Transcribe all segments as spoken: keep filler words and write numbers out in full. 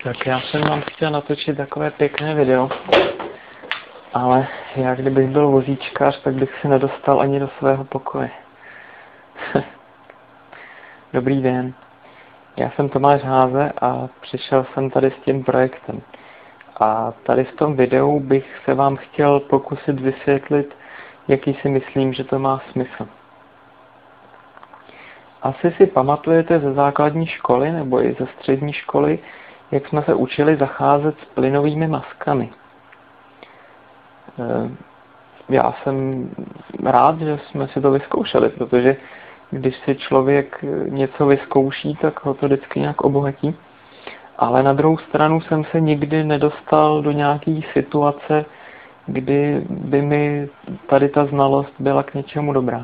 Tak já jsem vám chtěl natočit takové pěkné video, ale já kdybych byl vozíčkář, tak bych se nedostal ani do svého pokoje. Dobrý den, já jsem Tomáš Háze a přišel jsem tady s tím projektem. A tady v tom videu bych se vám chtěl pokusit vysvětlit, jaký si myslím, že to má smysl. Asi si pamatujete ze základní školy nebo i ze střední školy, jak jsme se učili zacházet s plynovými maskami. Já jsem rád, že jsme si to vyzkoušeli, protože když si člověk něco vyzkouší, tak ho to vždycky nějak obohatí. Ale na druhou stranu jsem se nikdy nedostal do nějaké situace, kdy by mi tady ta znalost byla k něčemu dobrá.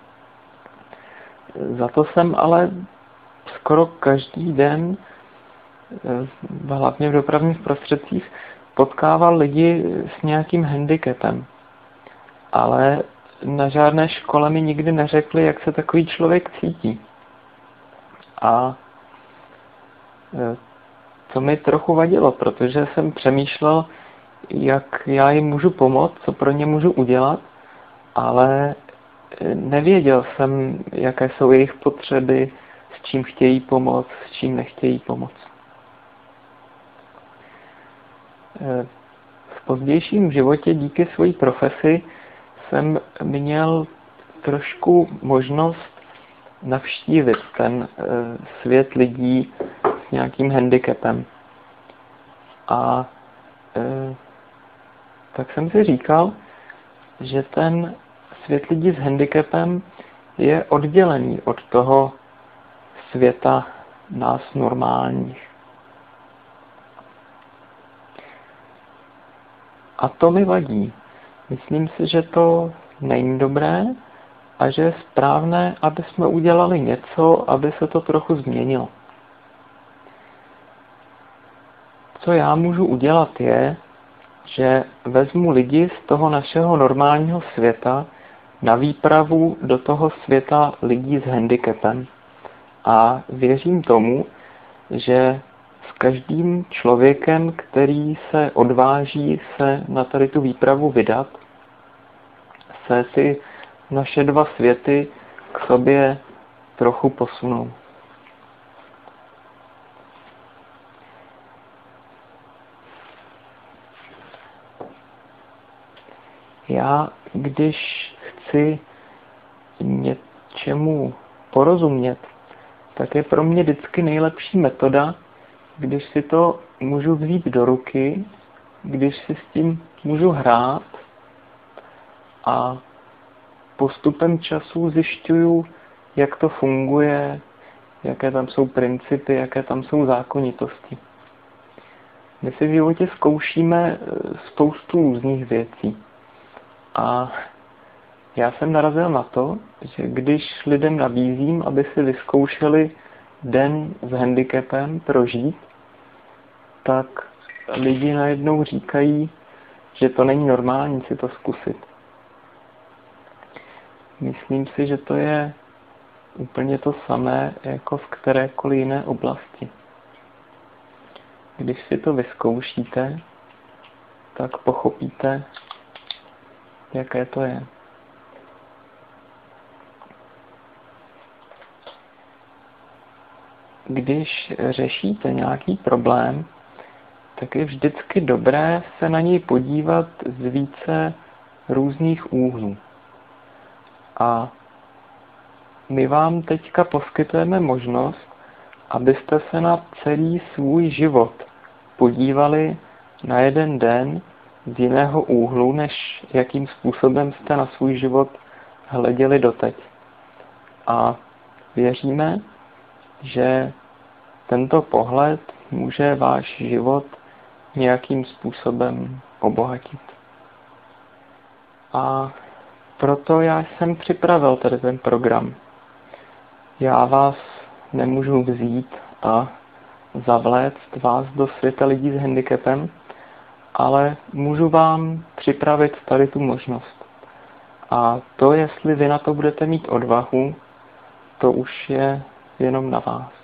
Za to jsem ale skoro každý den, hlavně v dopravních prostředcích, potkával lidi s nějakým handicapem. Ale na žádné škole mi nikdy neřekli, jak se takový člověk cítí. A to mi trochu vadilo, protože jsem přemýšlel, jak já jim můžu pomoct, co pro ně můžu udělat, ale nevěděl jsem, jaké jsou jejich potřeby, s čím chtějí pomoct, s čím nechtějí pomoct. V pozdějším životě díky své profesi jsem měl trošku možnost navštívit ten svět lidí s nějakým handicapem. A tak jsem si říkal, že ten svět lidí s handicapem je oddělený od toho světa nás normálních. A to mi vadí. Myslím si, že to není dobré a že je správné, aby jsme udělali něco, aby se to trochu změnilo. Co já můžu udělat je, že vezmu lidi z toho našeho normálního světa na výpravu do toho světa lidí s handicapem. A věřím tomu, že s každým člověkem, který se odváží se na tady tu výpravu vydat, se ty naše dva světy k sobě trochu posunou. Já, když chci něčemu porozumět, tak je pro mě vždycky nejlepší metoda, když si to můžu vzít do ruky, když si s tím můžu hrát a postupem času zjišťuju, jak to funguje, jaké tam jsou principy, jaké tam jsou zákonitosti. My si v životě zkoušíme spoustu různých věcí. A já jsem narazil na to, že když lidem nabízím, aby si vyzkoušeli den s handicapem prožít, tak lidi najednou říkají, že to není normální si to zkusit. Myslím si, že to je úplně to samé jako v kterékoliv jiné oblasti. Když si to vyzkoušíte, tak pochopíte, jaké to je. Když řešíte nějaký problém, tak je vždycky dobré se na něj podívat z více různých úhlů. A my vám teďka poskytujeme možnost, abyste se na celý svůj život podívali na jeden den z jiného úhlu, než jakým způsobem jste na svůj život hleděli doteď. A věříme, že tento pohled může váš život nějakým způsobem obohatit. A proto já jsem připravil tady ten program. Já vás nemůžu vzít a zavléct vás do světa lidí s handicapem, ale můžu vám připravit tady tu možnost. A to, jestli vy na to budete mít odvahu, to už je jenom na vás.